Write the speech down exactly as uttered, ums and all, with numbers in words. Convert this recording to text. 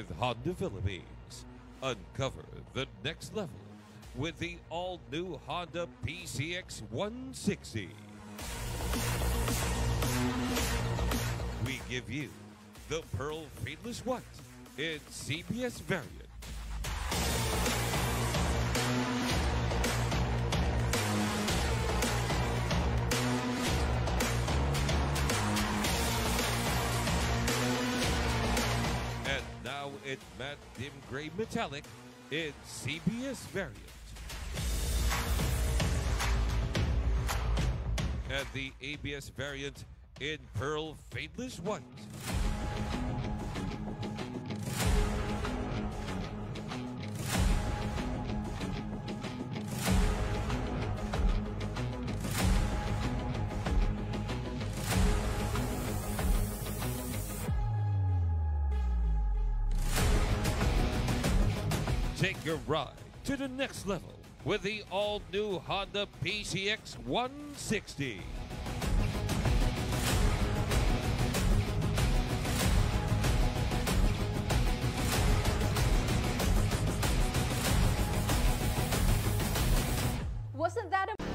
with Honda Philippines. Uncover the next level with the all-new Honda P C X one sixty. We give you the Pearl Fadless White in C B S variant. And now in matte dim gray metallic in C B S variant. And the A B S variant in Pearl Fadless White. Take your ride to the next level with the all-new Honda P C X one sixty. Wasn't that a